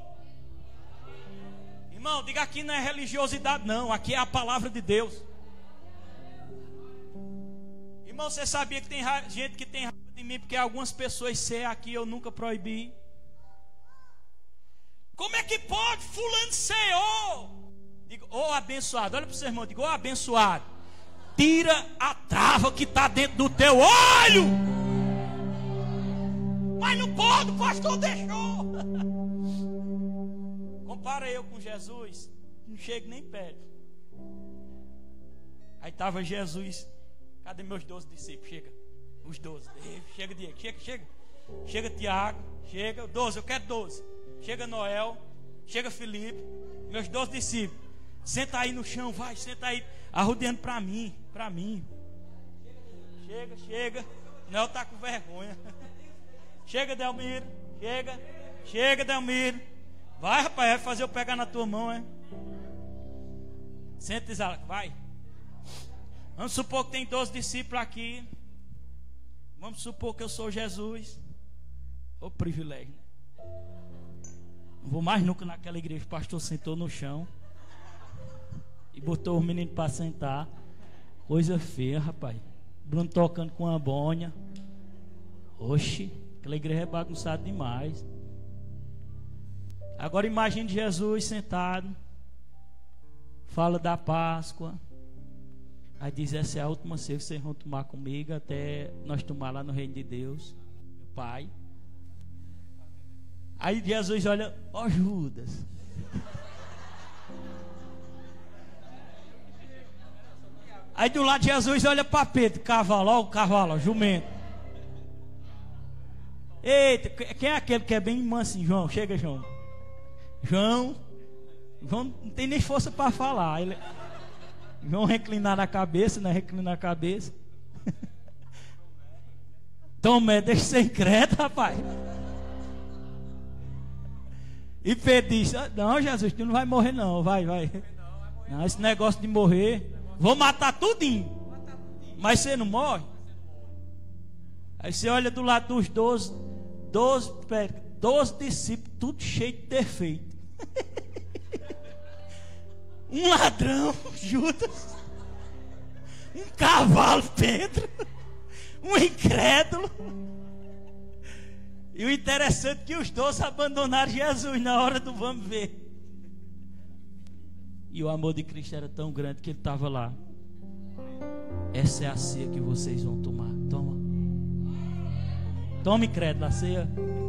Irmão, diga: aqui não é religiosidade não, aqui é a palavra de Deus. Irmão, você sabia que tem gente que tem raiva de mim porque algumas pessoas ceia aqui eu nunca proibi? Como é que pode fulano Senhor? Digo: ô abençoado, olha para o seu irmão, digo: ô abençoado, tira a trava que está dentro do teu olho. Mas não pode, o pastor deixou. Compara eu com Jesus, não chego nem perto. Aí estava Jesus: cadê meus 12 discípulos? Chega, os 12. Chega, Diego, chega. Chega Tiago, chega, 12, eu quero 12. Chega Noel, chega Felipe, meus 12 discípulos. Senta aí no chão, vai, senta aí, arrodeando para mim. Chega. Noel está com vergonha. Chega, Delmiro, chega, Delmiro. Vai, rapaz, vai fazer eu pegar na tua mão, é? Senta, Isaac, vai. Vamos supor que tem 12 discípulos aqui. Vamos supor que eu sou Jesus. Ô privilégio, né? Não vou mais nunca naquela igreja. O pastor sentou no chão e botou os meninos para sentar. Coisa feia, rapaz. Bruno tocando com a bonha. Oxi, aquela igreja é bagunçada demais. Agora imagine Jesus sentado, fala da Páscoa, aí diz: essa é a última ceia que vocês vão tomar comigo até nós tomar lá no reino de Deus, meu Pai. Aí Jesus olha: ó Judas. Aí do lado de Jesus olha para Pedro, cavalo, ó o cavalo, ó, jumento. Eita, quem é aquele que é bem manso, João? Chega, João. João não tem nem força para falar. João reclinar a cabeça, né? Reclinar a cabeça. Tomé, deixa ser incrédulo, rapaz. E Pedro disse: não, Jesus, tu não vai morrer não, vai. Não, esse negócio de morrer, vou matar tudinho. Mas você não morre? Aí você olha do lado dos 12 discípulos, tudo cheio de defeito. Um ladrão, Judas. Um cavalo, Pedro. Um incrédulo. E o interessante é que os 12 abandonaram Jesus na hora do vamos ver. E o amor de Cristo era tão grande que ele estava lá. Essa é a ceia que vocês vão tomar. Toma. Toma, incrédulo, a ceia.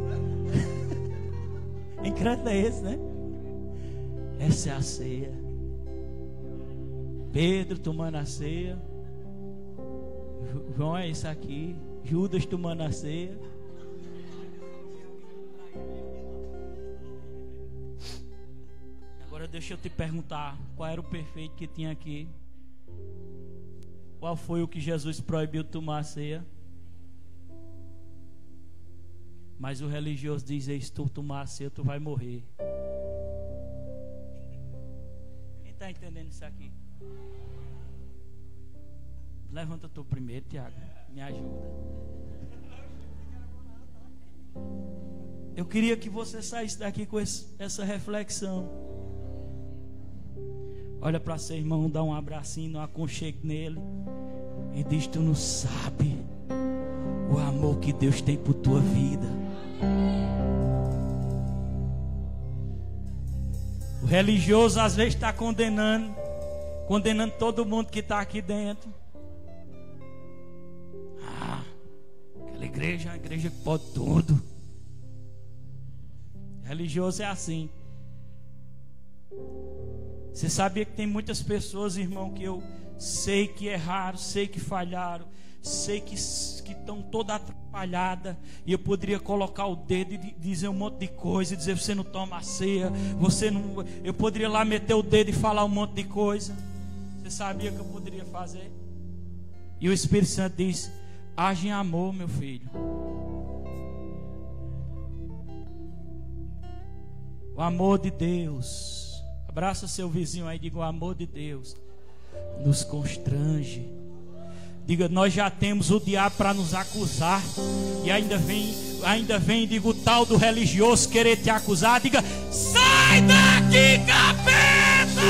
Incrédulo é esse, né? Essa é a ceia. Pedro tomando a ceia. João é isso aqui. Judas tomando a ceia. Agora deixa eu te perguntar, qual era o perfeito que tinha aqui? Qual foi o que Jesus proibiu tomar a ceia? Mas o religioso diz: se tu tomar a ceia, tu vai morrer. Quem está entendendo isso aqui? Levanta tu primeiro, Tiago. Me ajuda. Eu queria que você saísse daqui com essa reflexão. Olha para seu irmão, dá um abracinho, um aconchego nele e diz: tu não sabe o amor que Deus tem por tua vida. O religioso às vezes está condenando todo mundo que está aqui dentro. Aquela igreja é uma igreja que pode tudo. Religioso é assim. Você sabia que tem muitas pessoas, irmão, que eu sei que erraram, sei que falharam, sei que estão toda atrapalhada, e eu poderia colocar o dedo e dizer um monte de coisa, e dizer: você não toma a ceia, você não. Eu poderia lá meter o dedo e falar um monte de coisa. Você sabia que eu poderia fazer? E o Espírito Santo diz: age em amor, meu filho. O amor de Deus. Abraça seu vizinho aí e diga: o amor de Deus nos constrange. Diga: nós já temos o diabo para nos acusar, e ainda vem, diga, o tal do religioso querer te acusar. Diga: sai daqui, capeta!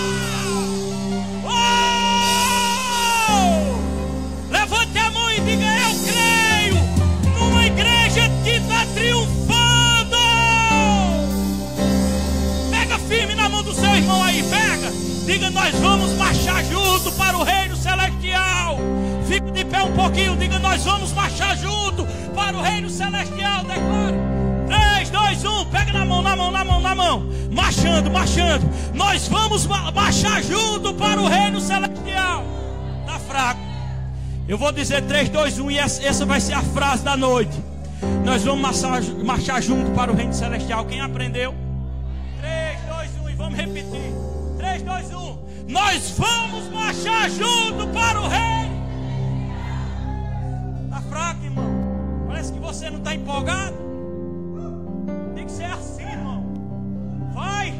Oh! Levante a mão e diga: eu creio numa igreja que está triunfando. Firme na mão do seu irmão aí, pega. Diga: nós vamos marchar junto para o reino celestial. Fique de pé um pouquinho. Diga: nós vamos marchar junto para o reino celestial. Declare: 3, 2, 1. Pega na mão. Marchando. Nós vamos marchar junto para o reino celestial. Tá fraco. Eu vou dizer 3, 2, 1 e essa vai ser a frase da noite. Nós vamos marchar junto para o reino celestial. Quem aprendeu? Vamos repetir. 3, 2, 1. Nós vamos marchar junto para o reino. Está fraco, irmão? Parece que você não está empolgado. Tem que ser assim, irmão. Vai.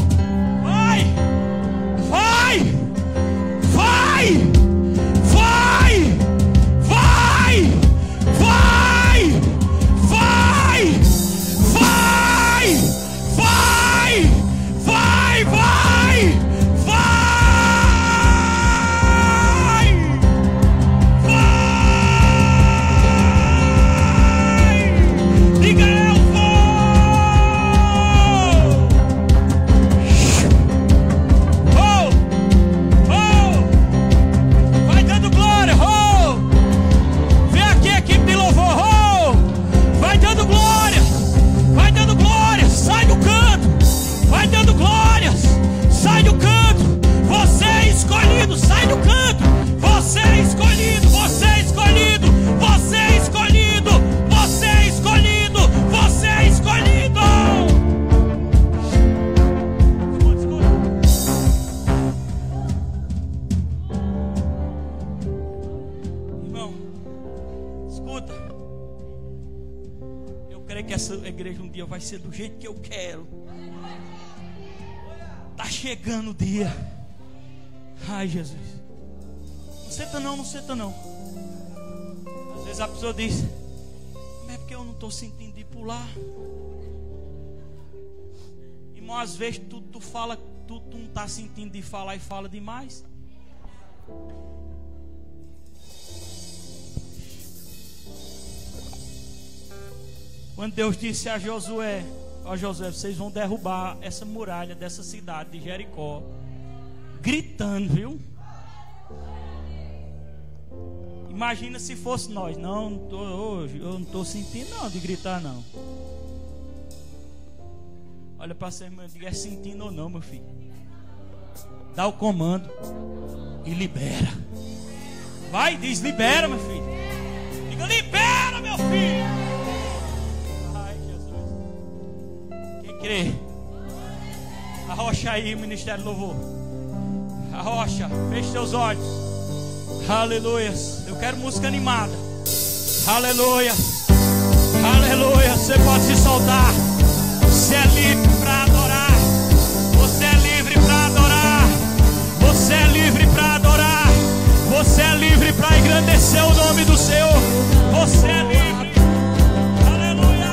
igreja um dia vai ser do jeito que eu quero. Tá chegando o dia. Ai, Jesus. Não senta não, não senta não. Às vezes a pessoa diz: mas é porque eu não estou sentindo de pular. Irmão, às vezes tu fala, tu não está sentindo de falar e fala demais. Quando Deus disse a Josué: ó Josué, vocês vão derrubar essa muralha dessa cidade de Jericó. Gritando, viu? Imagina se fosse nós. Não, hoje eu não estou sentindo não de gritar não. Olha para você, irmão, diga: é sentindo ou não, meu filho? Dá o comando e libera. Vai, diz: libera, meu filho. Diga: libera, meu filho. Ai, Jesus. Quem crê? Arrocha aí o ministério do louvor. Arrocha, feche seus olhos. Aleluia. Eu quero música animada. Aleluia. Aleluia. Você pode se soltar. Você é livre para adorar. Você é livre para adorar. Você é livre para adorar. Você é livre para engrandecer o nome do Senhor. Você é livre. Aleluia.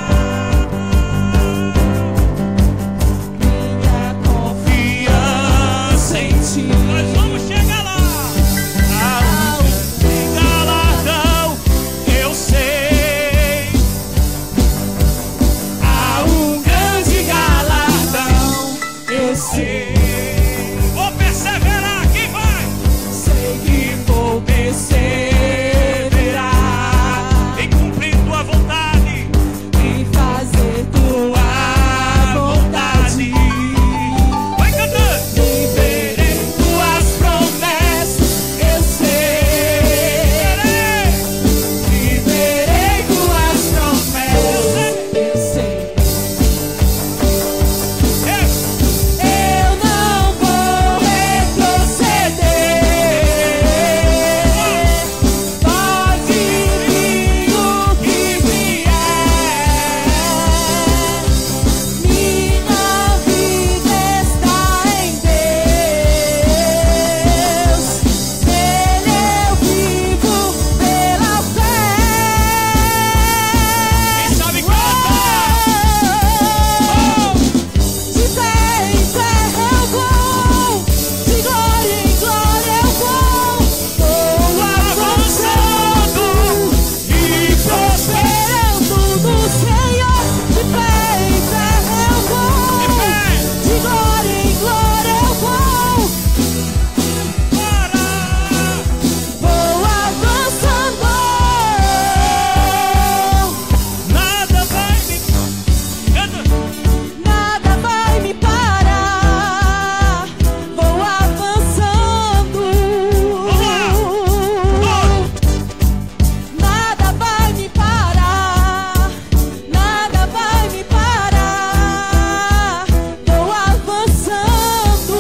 Minha confiança em ti. Nós vamos chegar lá. Galardão, eu sei. Há um grande galardão, eu sei. Vou perseverar, quem vai? Sei que vou perseverar Em cumprir tua vontade. em fazer tua vontade. Vai cantando. Viverei tuas promessas, eu sei. Viverei tuas promessas, eu sei. Eu não vou retroceder. Pode vir o que vier. Minha vida está em Deus. Nele eu vivo pela fé. Quem sabe canta. De fé em fé eu vou, de glória em glória eu vou. Vou avançando e prosperando no Senhor. De fé em fé eu vou, de glória em glória eu vou. Vou avançando. Nada vai me. Canta. Nada vai me parar. Vou avançando. Nada vai me parar. Nada vai me parar. Vou avançando.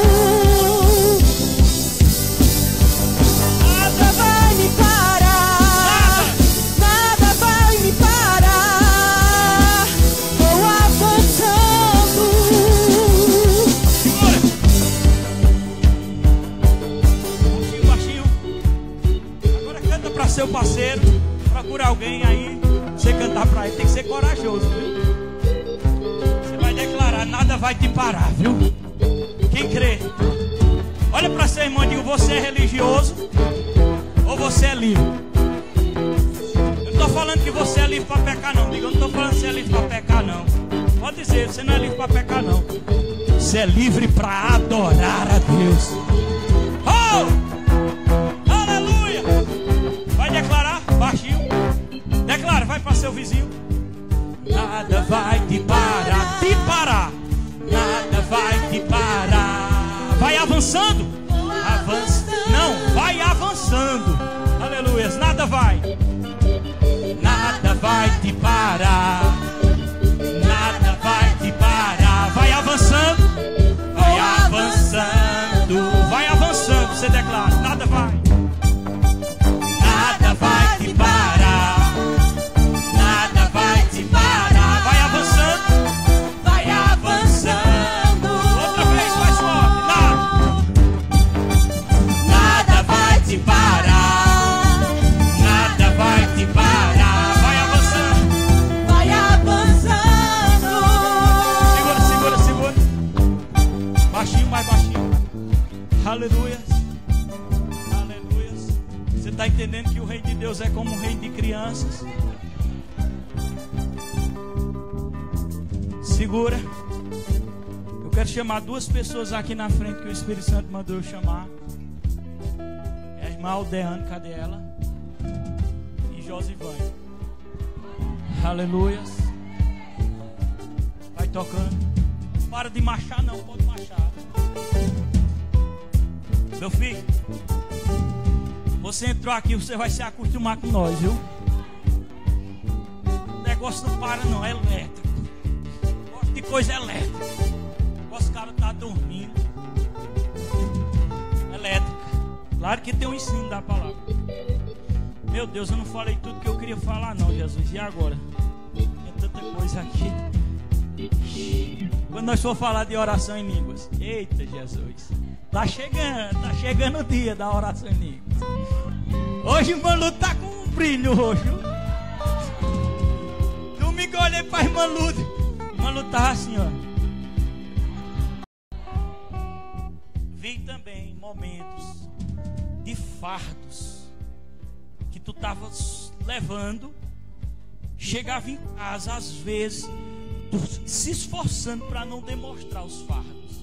Nada vai me parar. Nada vai me parar. Vou avançando. Segura. Baixinho, baixinho. Agora canta pra seu parceiro. Procura alguém aí. Você cantar pra ele. Tem que ser corajoso, viu? Você vai declarar: nada vai te parar, viu? Quem crê? Olha pra seu irmão e diga: você é religioso ou você é livre? Eu não tô falando que você é livre pra pecar, não. Diga: eu não tô falando que você é livre pra pecar, não. Pode dizer: você não é livre pra pecar, não. Você é livre pra adorar a Deus. Oh! Aleluia! Vai declarar, baixinho. Declara, vai para seu vizinho. Nada vai te parar. Te parar. Nada vai te parar. Vai avançando. Avança. Não, vai avançando. Aleluia. Nada vai. Nada vai te parar. Nada vai te parar. Vai avançando. Vai avançando. Vai avançando. Você declara: nada vai. Nada vai te parar. Nada vai te parar. Vai avançando. Vai avançando. Outra vez mais forte. Nada vai te parar. Nada vai te parar. Vai avançando. Vai avançando. Segura, segura, segura. Baixinho, mais baixinho. Aleluia. Aleluia. Você está entendendo que o reino de Deus é como um reino de crianças? Segura. Eu quero chamar duas pessoas aqui na frente que o Espírito Santo mandou eu chamar. É a irmã Aldeane, cadê ela? E Josivane. Aleluia. Vai tocando. Para de marchar não, pode marchar. Meu filho, você entrou aqui, você vai se acostumar com nós, viu? O negócio não para não, é elétrico. Gosto de coisa elétrica. Os caras tá dormindo. Elétrica. Claro que tem um ensino da palavra. Meu Deus, eu não falei tudo que eu queria falar não, Jesus. E agora? Tem tanta coisa aqui. Quando nós for falar de oração em línguas, eita Jesus, tá chegando o dia da oração em línguas. Hoje o irmão Lu tá com um brilho roxo. Domingo eu olhei pra irmã Lu, irmã Lu tava assim, ó. Vi também momentos de fardos que tu tava levando, chegava em casa às vezes se esforçando para não demonstrar os fardos.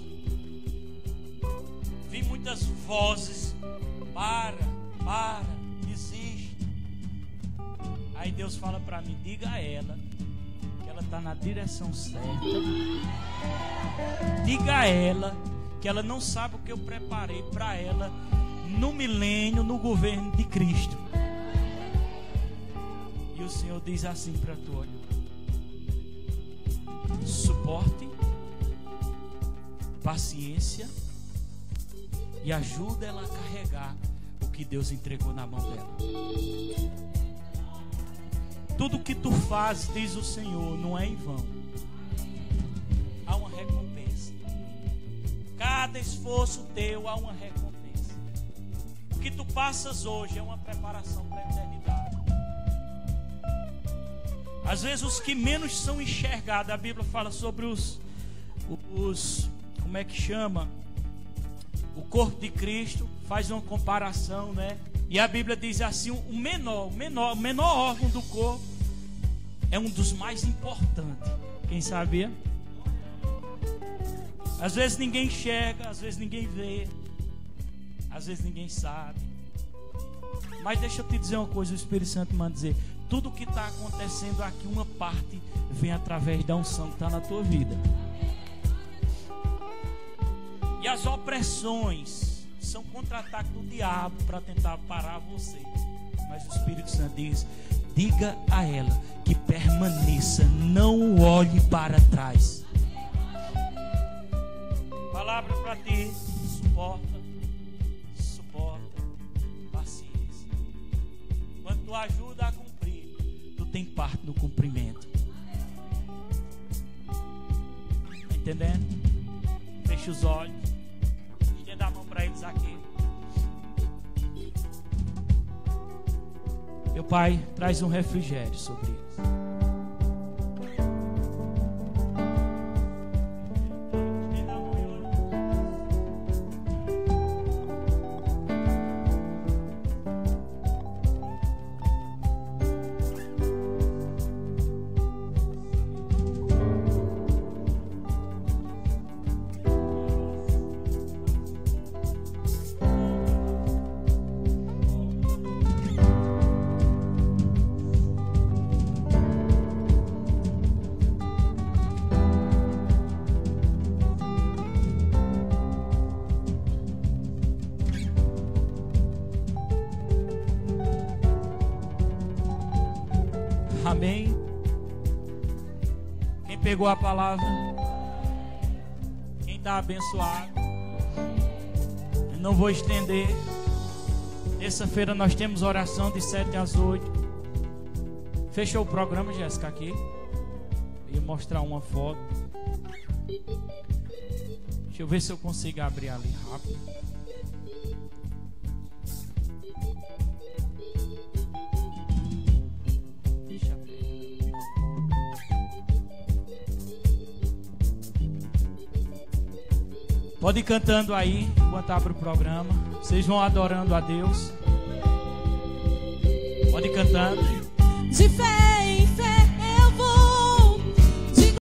Vi muitas vozes: para, desiste. Aí Deus fala para mim: diga a ela que ela está na direção certa. Diga a ela que ela não sabe o que eu preparei para ela no milênio, no governo de Cristo. E o Senhor diz assim para tu: olha, suporte, paciência e ajuda ela a carregar o que Deus entregou na mão dela. Tudo que tu fazes, diz o Senhor, não é em vão. Há uma recompensa. Cada esforço teu há uma recompensa. O que tu passas hoje é uma preparação para a eternidade. Às vezes os que menos são enxergados, a Bíblia fala sobre os como é que chama? O corpo de Cristo, faz uma comparação, né? E a Bíblia diz assim: o menor órgão do corpo é um dos mais importantes. Quem sabia? Às vezes ninguém enxerga, às vezes ninguém vê, às vezes ninguém sabe. Mas deixa eu te dizer uma coisa, o Espírito Santo manda dizer: tudo que está acontecendo aqui, uma parte vem através da unção que está na tua vida. E as opressões são contra-ataque do diabo para tentar parar você. Mas o Espírito Santo diz: diga a ela que permaneça, não olhe para trás. Palavra para ti: suporta, paciência. Quando tu ajuda a cumprir, tu tem parte no cumprimento. Tá entendendo? Fecha os olhos. Estenda a mão para eles aqui. Meu Pai, traz um refrigério sobre eles. Amém. Quem pegou a palavra? Quem está abençoado? Eu não vou estender. Terça-feira nós temos oração de 7 às 8. Fechou o programa, Jéssica, aqui. Eu ia mostrar uma foto. Deixa eu ver se eu consigo abrir ali rápido. Pode ir cantando aí enquanto abre o programa. Vocês vão adorando a Deus. Pode ir cantando. De fé